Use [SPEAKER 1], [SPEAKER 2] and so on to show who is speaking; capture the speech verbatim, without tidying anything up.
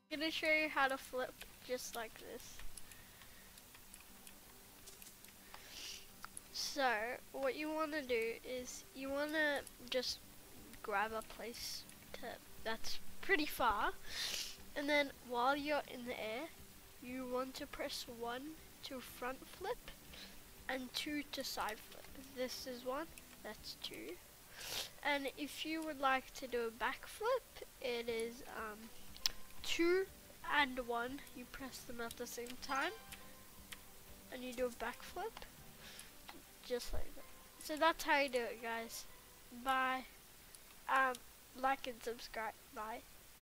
[SPEAKER 1] I'm gonna show you how to flip just like this. So what you want to do is you want to just grab a place to that's pretty far, and then while you're in the air you want to press one to front flip and two to side flip. This is one, that's two. And if you would like to do a back flip, it is um, two and one. You press them at the same time and you do a back flip just like that. So that's how you do it, guys. Bye. Um, like and subscribe. Bye.